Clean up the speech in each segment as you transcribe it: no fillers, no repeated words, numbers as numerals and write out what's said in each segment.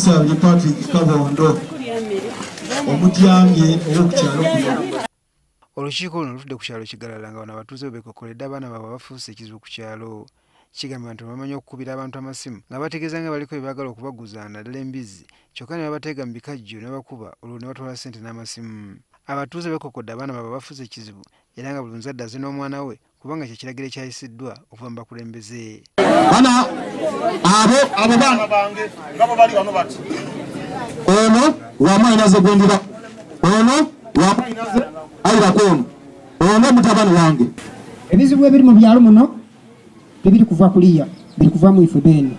Musabye Patrick Kabondo omutyamye ow'okukyalo kuno. Olukiiko luno lutudde ku kyalo Kigalala nga bano abatuuze beekokkoledde abaana baabwe abafuuse ekizibu ku kyalo. Kigamba nti bamanyi okukubira abantu amasimu nga bategeeza nga baliko bye baagala okubaguza naddala embizzi kyokka ne babateega mu bikajjo ne bakuba olwo ne batwala ssente n'amasimu. Abatuuze beekokkodde abaana baabwe abafuuse ekizibu era nga buli muzadde azze n'omwana we kubanga kye kiragiro ekyayisiddwa okuva mu bakulembeze. Bana abo baana bange nga bo bali wano bati. Ono wamwinaze gwendira. Ono wamwinaze ayirakono. Ono mutabani wange. Ebizibu ebiri mu byalo muno bibiri kuva kuliya biri kuva mu ife bene.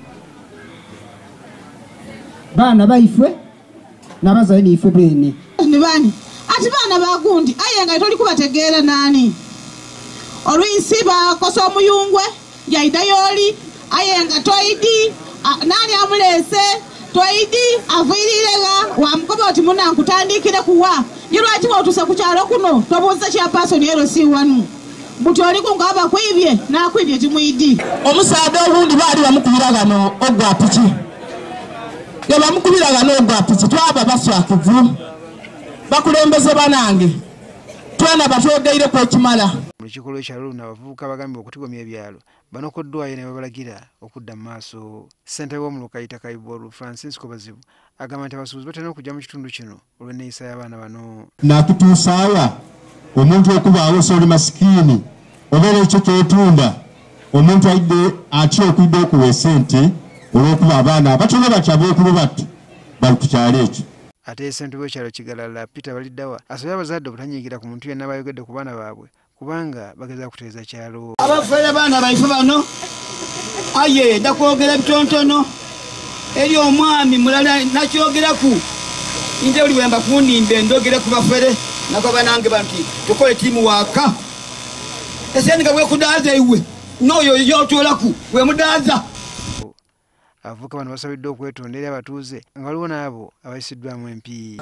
Baana baifwe n'abazayi ni ife bene. Ni bani? Ati baana bagundi ayenga toli kubategeera nani. Olwisi bakosa omuyungwe yaida yoli ayenga toidi nani amulese toidi avirirega wamukoba oti muna nkutandikire kuwa yirwati watusa ku kyalo kuno tobuuza kya pasoni ero si wanu buti oli kungaba kwibye nakwibye timuidi omusaada obundi baali bamukubiragano ogwa piki ye bamukubiragano ogwa piki twaba baswakivu bakulembeze banange twana batogeire ku ekimala. Mu lukiiko lw'ekyalo luno abavubuka bagambye okutogomya ebyalo banokoddwayo ne babalagira okudda mu maaso. Ssentebe w'omuluka Ittaka Ibolu Francisco Bazibu agamba nti abasuubuzi batera okujja mu kitundu kino olw'enneeyisa y'abaana bano. Nakutuusaaya omuntu okubaawo soli masikiini obeera ekyo kyotunda omuntu ayidde atya okwidde okuwa esente olw'okuba abaana batono batya bookulu battu bali ku kyalo ekyo. Ate ssentebe w'ekyalo Kigalala Peter Baliddawa asabye abazadde obutanyiigira ku muntu yenna bayogedde ku baana baabwe kubanga bageza kutereeza kyalo. Abafere baana baife bano aye ndakwogera bitonotono eri omwami mulala nakyogeraku nje buli wemba kunimbe ndogere ku bafere nako banange banti tukole timu waka esendika bwe kudaaza iwe noyo yotolaku we mudaza. Abavubuka bano basabiddwa okwetonda eri abatuuze nga waliwo n'abo abayisiddwamu empi.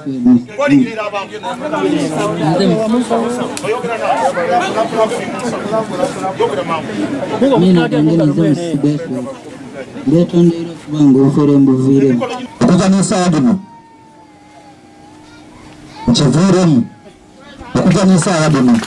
Betondera kubanga obufere mbuviiremu okuganyisa guno nkiviiremu okuganyisa guno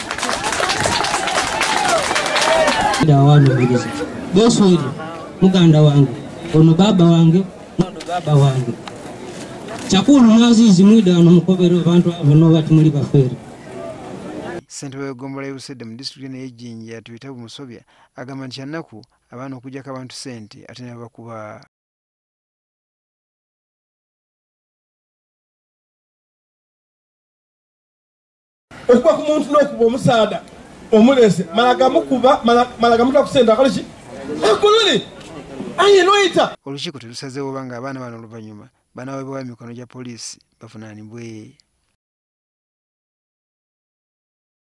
awanubiriza beswere muganda wange ono baba wange nono baba wange chakulu nazizi mwidano mukobero abantu abo bati muli bafere. Ssentebe wa Ggombolola Busede mu distulikiti y'e Jinja tuyita Musobya agamba nti kyannaku abaana okugyako abantu ssente ate ne bakuba. Okuba ku muntu n'okuba omusaada omulese malaga mukuba malaga muta ku ssente akoleki ekululi aye noyita. Olukiiko terusazeewo oba nga abaana bano oluvannyuma banaweebwayo emikono gya poliisi bavunaanibwe.